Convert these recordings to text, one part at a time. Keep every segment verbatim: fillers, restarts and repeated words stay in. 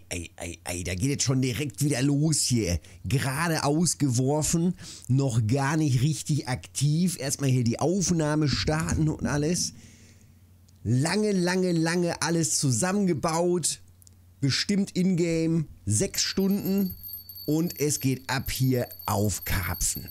ei, ei, ei, da geht jetzt schon direkt wieder los hier. Gerade ausgeworfen, noch gar nicht richtig aktiv. Erstmal hier die Aufnahme starten und alles. Lange, lange, lange alles zusammengebaut. Bestimmt in-game sechs Stunden. Und es geht ab hier auf Karpfen.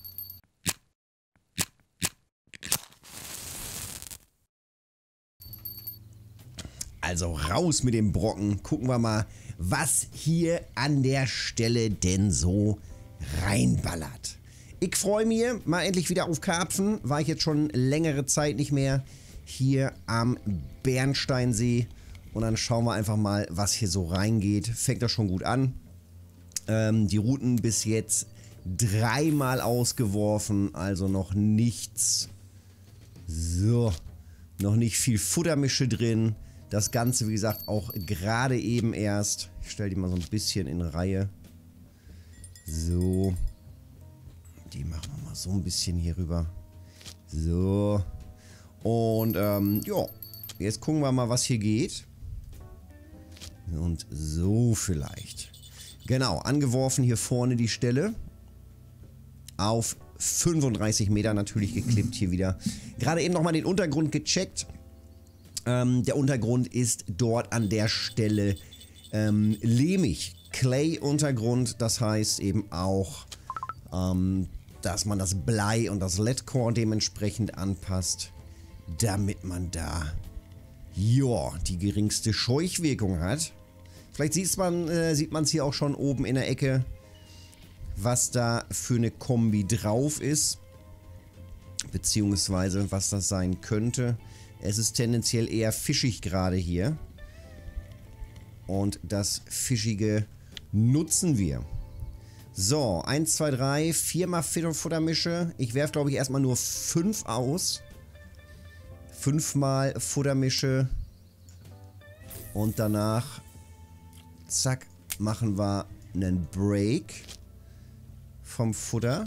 Also raus mit dem Brocken. Gucken wir mal, was hier an der Stelle denn so reinballert. Ich freue mich mal endlich wieder auf Karpfen. War ich jetzt schon längere Zeit nicht mehr hier am Bernsteinsee. Und dann schauen wir einfach mal, was hier so reingeht. Fängt das schon gut an. Ähm, die Routen bis jetzt dreimal ausgeworfen. Also noch nichts. So. Noch nicht viel Futtermische drin. Das Ganze, wie gesagt, auch gerade eben erst. Ich stelle die mal so ein bisschen in Reihe. So. Die machen wir mal so ein bisschen hier rüber. So. Und, ähm, ja. Jetzt gucken wir mal, was hier geht. Und so vielleicht. Genau, angeworfen hier vorne die Stelle. Auf fünfunddreißig Meter natürlich geklippt hier wieder. Gerade eben nochmal den Untergrund gecheckt. Ähm, der Untergrund ist dort an der Stelle ähm, lehmig. Clay-Untergrund, das heißt eben auch, ähm, dass man das Blei und das Leadcore dementsprechend anpasst, damit man da, ja, die geringste Scheuchwirkung hat. Vielleicht sieht man äh, sieht man es hier auch schon oben in der Ecke, was da für eine Kombi drauf ist, beziehungsweise was das sein könnte. Es ist tendenziell eher fischig gerade hier. Und das Fischige nutzen wir. So, eins, zwei, drei, viermal Futtermische. Ich werfe, glaube ich, erstmal nur fünf aus. Fünfmal Futtermische. Und danach, zack, machen wir einen Break vom Futter.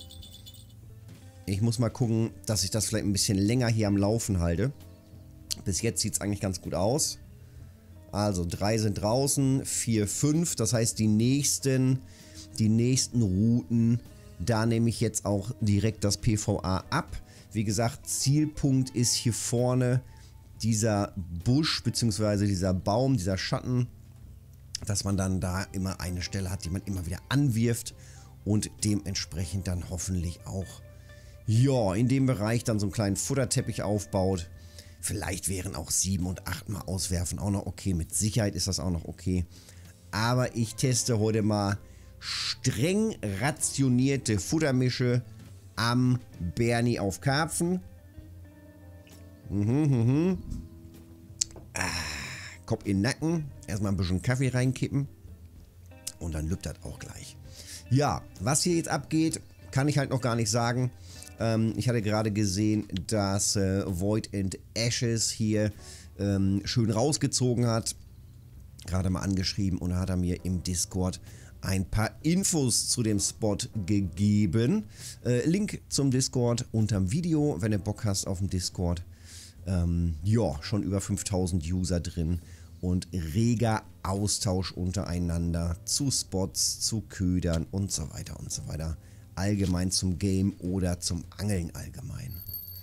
Ich muss mal gucken, dass ich das vielleicht ein bisschen länger hier am Laufen halte. Bis jetzt sieht es eigentlich ganz gut aus. Also drei sind draußen, vier, fünf. Das heißt, die nächsten, die nächsten Routen, da nehme ich jetzt auch direkt das P V A ab. Wie gesagt, Zielpunkt ist hier vorne dieser Busch bzw. dieser Baum, dieser Schatten. Dass man dann da immer eine Stelle hat, die man immer wieder anwirft. Und dementsprechend dann hoffentlich auch, ja, in dem Bereich dann so einen kleinen Futterteppich aufbaut. Vielleicht wären auch sieben und acht Mal auswerfen auch noch okay. Mit Sicherheit ist das auch noch okay. Aber ich teste heute mal streng rationierte Futtermische am Bernie auf Karpfen. Mhm, mhm. Ah, Kopf in den Nacken. Erstmal ein bisschen Kaffee reinkippen. Und dann lübt das auch gleich. Ja, was hier jetzt abgeht, kann ich halt noch gar nicht sagen. Ähm, ich hatte gerade gesehen, dass äh, Void and Ashes hier ähm, schön rausgezogen hat. Gerade mal angeschrieben und da hat er mir im Discord ein paar Infos zu dem Spot gegeben. Äh, Link zum Discord unterm Video, wenn du Bock hast auf dem Discord. Ähm, ja, schon über fünftausend User drin und reger Austausch untereinander zu Spots, zu Ködern und so weiter und so weiter. Allgemein zum Game oder zum Angeln allgemein.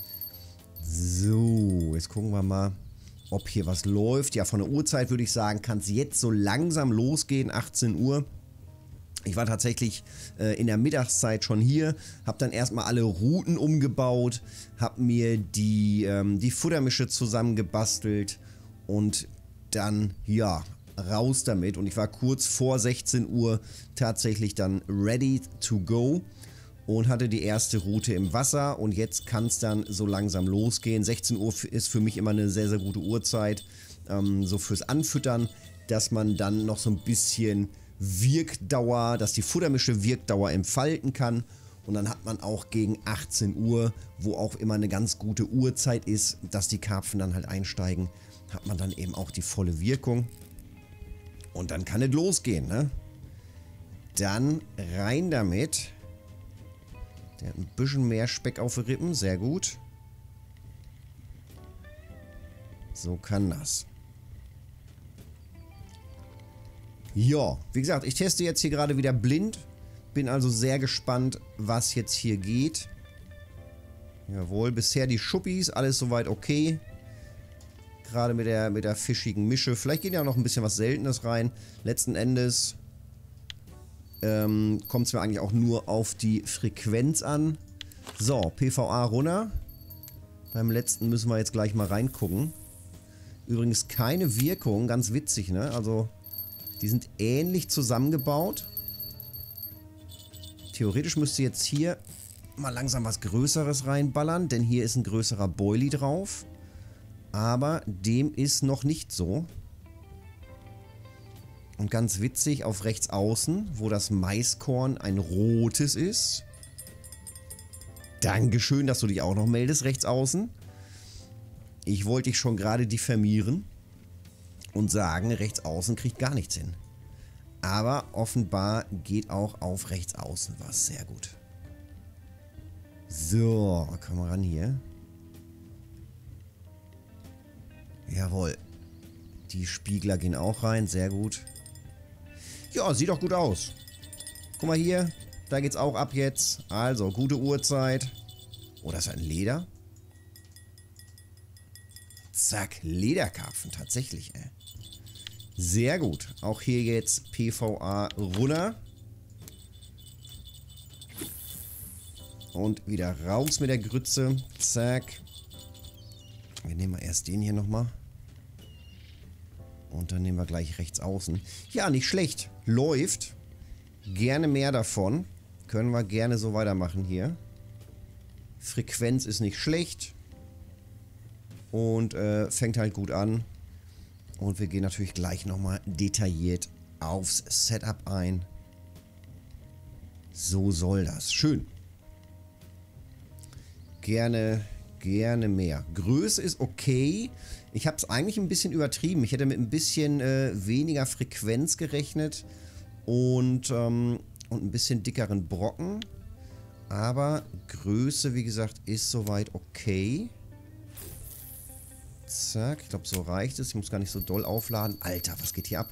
So, jetzt gucken wir mal, ob hier was läuft. Ja, von der Uhrzeit würde ich sagen, kann es jetzt so langsam losgehen, achtzehn Uhr. Ich war tatsächlich äh, in der Mittagszeit schon hier, habe dann erstmal alle Routen umgebaut, habe mir die, ähm, die Futtermische zusammengebastelt und dann, ja, raus damit. Und ich war kurz vor sechzehn Uhr tatsächlich dann ready to go und hatte die erste Route im Wasser. Und jetzt kann es dann so langsam losgehen. sechzehn Uhr ist für mich immer eine sehr, sehr gute Uhrzeit, ähm, so fürs Anfüttern, dass man dann noch so ein bisschen Wirkdauer, dass die Futtermische Wirkdauer entfalten kann. Und dann hat man auch gegen achtzehn Uhr, wo auch immer eine ganz gute Uhrzeit ist, dass die Karpfen dann halt einsteigen, hat man dann eben auch die volle Wirkung. Und dann kann es losgehen, ne? Dann rein damit. Der hat ein bisschen mehr Speck auf den Rippen, sehr gut. So kann das. Ja, wie gesagt, ich teste jetzt hier gerade wieder blind. Bin also sehr gespannt, was jetzt hier geht. Jawohl, bisher die Schuppis, alles soweit okay. Gerade mit der, mit der fischigen Mische. Vielleicht geht ja noch ein bisschen was Seltenes rein. Letzten Endes ähm, kommt es mir eigentlich auch nur auf die Frequenz an. So, P V A runter. Beim letzten müssen wir jetzt gleich mal reingucken. Übrigens keine Wirkung, ganz witzig, ne? Also, die sind ähnlich zusammengebaut. Theoretisch müsste jetzt hier mal langsam was Größeres reinballern, denn hier ist ein größerer Boilie drauf. Aber dem ist noch nicht so. Und ganz witzig, auf rechts außen, wo das Maiskorn ein rotes ist. Dankeschön, dass du dich auch noch meldest, rechts außen. Ich wollte dich schon gerade diffamieren und sagen, rechts außen kriegt gar nichts hin. Aber offenbar geht auch auf rechts außen was. Sehr gut. So, komm mal ran hier. Jawohl. Die Spiegler gehen auch rein. Sehr gut. Ja, sieht doch gut aus. Guck mal hier. Da geht's auch ab jetzt. Also, gute Uhrzeit. Oh, das ist ein Leder. Zack, Lederkarpfen. Tatsächlich, ey. Sehr gut. Auch hier jetzt P V A runter. Und wieder raus mit der Grütze. Zack. Wir nehmen mal erst den hier nochmal. Und dann nehmen wir gleich rechts außen. Ja, nicht schlecht. Läuft. Gerne mehr davon. Können wir gerne so weitermachen hier. Frequenz ist nicht schlecht. Und äh, fängt halt gut an. Und wir gehen natürlich gleich nochmal detailliert aufs Setup ein. So soll das. Schön. Gerne, gerne mehr. Größe ist okay. Ich habe es eigentlich ein bisschen übertrieben. Ich hätte mit ein bisschen äh, weniger Frequenz gerechnet. Und, ähm, und ein bisschen dickeren Brocken. Aber Größe, wie gesagt, ist soweit okay. Zack, ich glaube, so reicht es. Ich muss gar nicht so doll aufladen. Alter, was geht hier ab?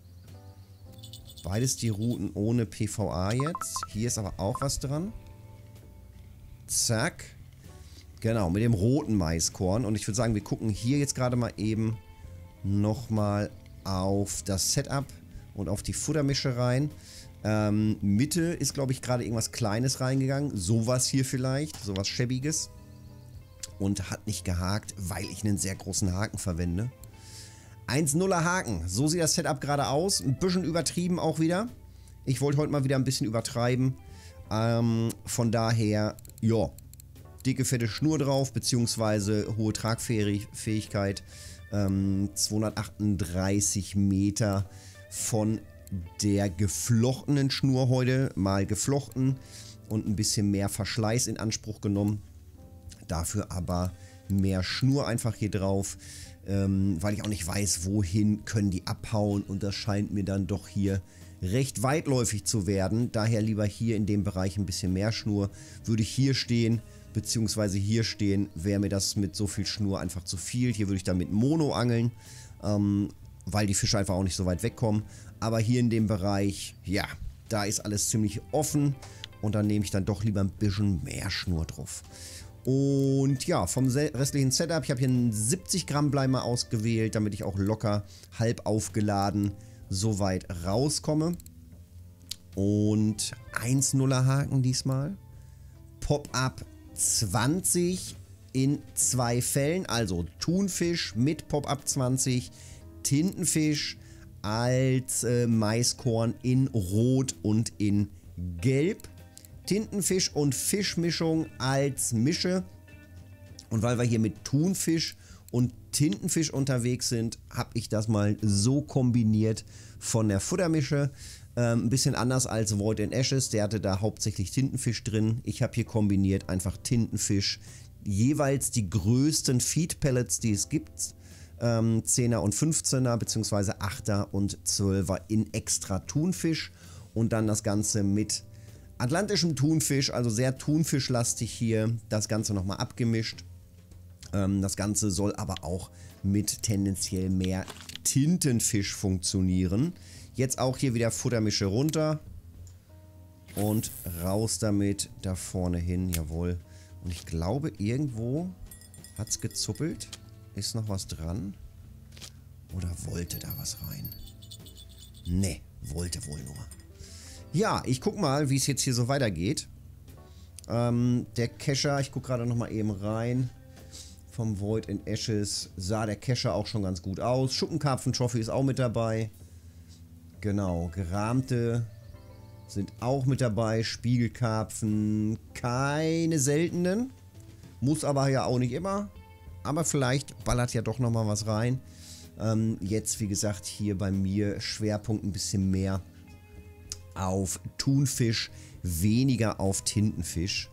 Beides die Routen ohne P V A jetzt. Hier ist aber auch was dran. Zack. Genau, mit dem roten Maiskorn. Und ich würde sagen, wir gucken hier jetzt gerade mal eben nochmal auf das Setup und auf die Futtermische rein. Ähm, Mitte ist, glaube ich, gerade irgendwas Kleines reingegangen. Sowas hier vielleicht, sowas Schäbiges. Und hat nicht gehakt, weil ich einen sehr großen Haken verwende. eins nuller Haken, so sieht das Setup gerade aus. Ein bisschen übertrieben auch wieder. Ich wollte heute mal wieder ein bisschen übertreiben. Ähm, von daher, ja, dicke, fette Schnur drauf, beziehungsweise hohe Tragfähigkeit. Ähm, zweihundertachtunddreißig Meter von der geflochtenen Schnur heute mal geflochten und ein bisschen mehr Verschleiß in Anspruch genommen. Dafür aber mehr Schnur einfach hier drauf, ähm, weil ich auch nicht weiß, wohin können die abhauen und das scheint mir dann doch hier recht weitläufig zu werden. Daher lieber hier in dem Bereich ein bisschen mehr Schnur. Würde ich hier stehen, beziehungsweise hier stehen, wäre mir das mit so viel Schnur einfach zu viel. Hier würde ich dann mit Mono angeln, ähm, weil die Fische einfach auch nicht so weit wegkommen. Aber hier in dem Bereich, ja, da ist alles ziemlich offen und dann nehme ich dann doch lieber ein bisschen mehr Schnur drauf. Und ja, vom restlichen Setup, ich habe hier einen siebzig Gramm Blei mal ausgewählt, damit ich auch locker halb aufgeladen so weit rauskomme. Und eins nuller Haken diesmal. Pop-Up zwanzig in zwei Fällen, also Thunfisch mit Pop-Up zwanzig, Tintenfisch als äh, Maiskorn in Rot und in Gelb. Tintenfisch und Fischmischung als Mische. Und weil wir hier mit Thunfisch und Tintenfisch unterwegs sind, habe ich das mal so kombiniert von der Futtermische. Ähm, ein bisschen anders als Void and Ashes, der hatte da hauptsächlich Tintenfisch drin. Ich habe hier kombiniert einfach Tintenfisch, jeweils die größten Feed Pellets, die es gibt. Ähm, zehner und fünfzehner bzw. achter und zwölfer in extra Thunfisch. Und dann das Ganze mit atlantischem Thunfisch, also sehr Thunfischlastig hier, das Ganze nochmal abgemischt. Ähm, das Ganze soll aber auch mit tendenziell mehr Tintenfisch funktionieren. Jetzt auch hier wieder Futtermische runter. Und raus damit da vorne hin, jawohl. Und ich glaube, irgendwo hat es gezuppelt. Ist noch was dran? Oder wollte da was rein? Ne, wollte wohl nur. Ja, ich guck mal, wie es jetzt hier so weitergeht. Ähm, der Kescher, ich guck gerade nochmal eben rein. Vom Void in Ashes sah der Kescher auch schon ganz gut aus. Schuppenkarpfen-Trophy ist auch mit dabei. Genau, gerahmte sind auch mit dabei. Spiegelkarpfen, keine seltenen. Muss aber ja auch nicht immer. Aber vielleicht ballert ja doch nochmal was rein. Ähm, jetzt, wie gesagt, hier bei mir Schwerpunkt ein bisschen mehr auf Thunfisch, weniger auf Tintenfisch.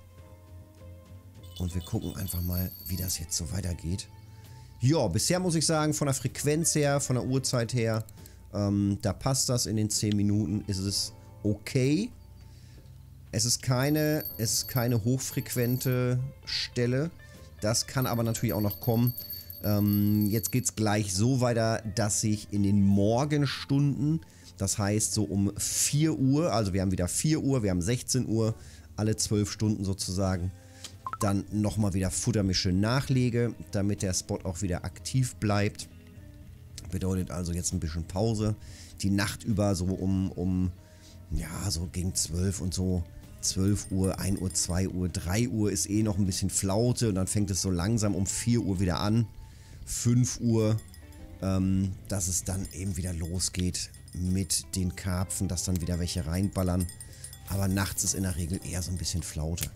Und wir gucken einfach mal, wie das jetzt so weitergeht. Ja, bisher muss ich sagen, von der Frequenz her, von der Uhrzeit her, ähm, da passt das in den zehn Minuten, ist es okay. Es ist keine, es ist keine hochfrequente Stelle. Das kann aber natürlich auch noch kommen. Ähm, jetzt geht es gleich so weiter, dass ich in den Morgenstunden, das heißt so um vier Uhr, also wir haben wieder vier Uhr, wir haben sechzehn Uhr, alle zwölf Stunden sozusagen, dann nochmal wieder Futtermische nachlege, damit der Spot auch wieder aktiv bleibt. Bedeutet also jetzt ein bisschen Pause. Die Nacht über so um, um ja, so gegen zwölf und so. zwölf Uhr, ein Uhr, zwei Uhr, drei Uhr ist eh noch ein bisschen Flaute und dann fängt es so langsam um vier Uhr wieder an. fünf Uhr, ähm, dass es dann eben wieder losgeht mit den Karpfen, dass dann wieder welche reinballern. Aber nachts ist in der Regel eher so ein bisschen Flaute.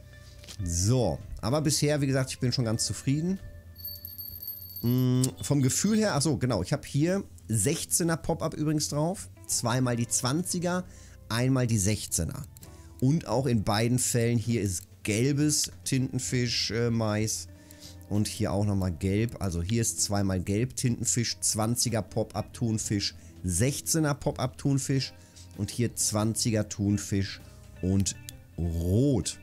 So, aber bisher, wie gesagt, ich bin schon ganz zufrieden. Hm, vom Gefühl her, achso, genau, ich habe hier sechzehner Pop-Up übrigens drauf. Zweimal die zwanziger, einmal die sechzehner. Und auch in beiden Fällen hier ist gelbes Tintenfisch-Mais. Äh, und hier auch nochmal gelb. Also hier ist zweimal gelb Tintenfisch, zwanziger Pop-Up Thunfisch, sechzehner Pop-Up Thunfisch. Und hier zwanziger Thunfisch und rot.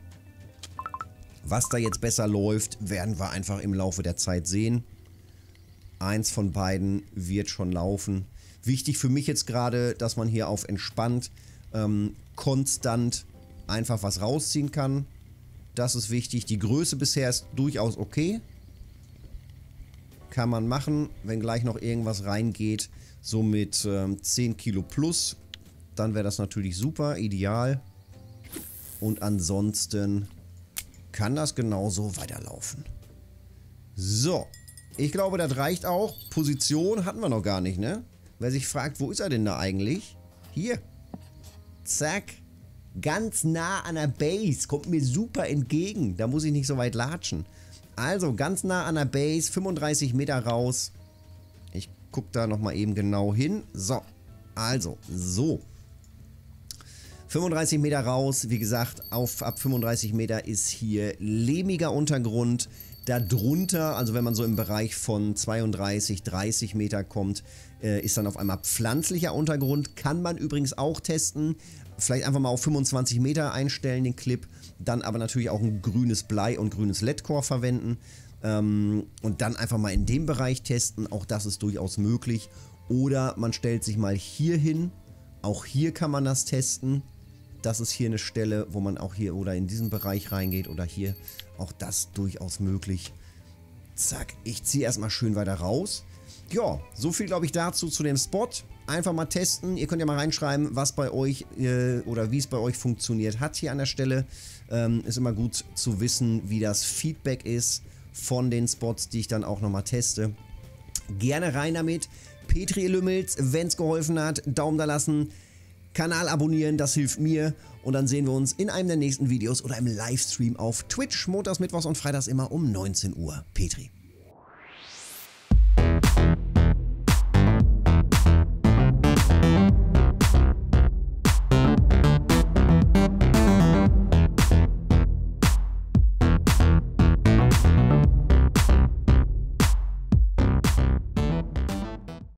Was da jetzt besser läuft, werden wir einfach im Laufe der Zeit sehen. Eins von beiden wird schon laufen. Wichtig für mich jetzt gerade, dass man hier auf entspannt, ähm, konstant einfach was rausziehen kann. Das ist wichtig. Die Größe bisher ist durchaus okay. Kann man machen, wenn gleich noch irgendwas reingeht, so mit ähm, zehn Kilo plus, dann wäre das natürlich super, ideal. Und ansonsten kann das genauso weiterlaufen. So, ich glaube, das reicht auch. Position hatten wir noch gar nicht, ne? Wer sich fragt, wo ist er denn da eigentlich? Hier. Zack. Ganz nah an der Base. Kommt mir super entgegen. Da muss ich nicht so weit latschen. Also, ganz nah an der Base. fünfunddreißig Meter raus. Ich gucke da nochmal eben genau hin. So. Also, so. fünfunddreißig Meter raus. Wie gesagt, auf, ab fünfunddreißig Meter ist hier lehmiger Untergrund. Darunter, also wenn man so im Bereich von zweiunddreißig, dreißig Meter kommt, äh, ist dann auf einmal pflanzlicher Untergrund. Kann man übrigens auch testen. Vielleicht einfach mal auf fünfundzwanzig Meter einstellen, den Clip. Dann aber natürlich auch ein grünes Blei und grünes L E D-Core verwenden. Ähm, und dann einfach mal in dem Bereich testen. Auch das ist durchaus möglich. Oder man stellt sich mal hier hin. Auch hier kann man das testen. Das ist hier eine Stelle, wo man auch hier oder in diesen Bereich reingeht oder hier. Auch das durchaus möglich. Zack, ich ziehe erstmal schön weiter raus. Ja, so viel glaube ich dazu zu dem Spot. Einfach mal testen. Ihr könnt ja mal reinschreiben, was bei euch äh, oder wie es bei euch funktioniert hat hier an der Stelle. Ähm, ist immer gut zu wissen, wie das Feedback ist von den Spots, die ich dann auch nochmal teste. Gerne rein damit. Petri, ihr Lümmels, wenn es geholfen hat, Daumen da lassen. Kanal abonnieren, das hilft mir. Und dann sehen wir uns in einem der nächsten Videos oder im Livestream auf Twitch. Montags, Mittwochs und Freitags immer um neunzehn Uhr. Petri.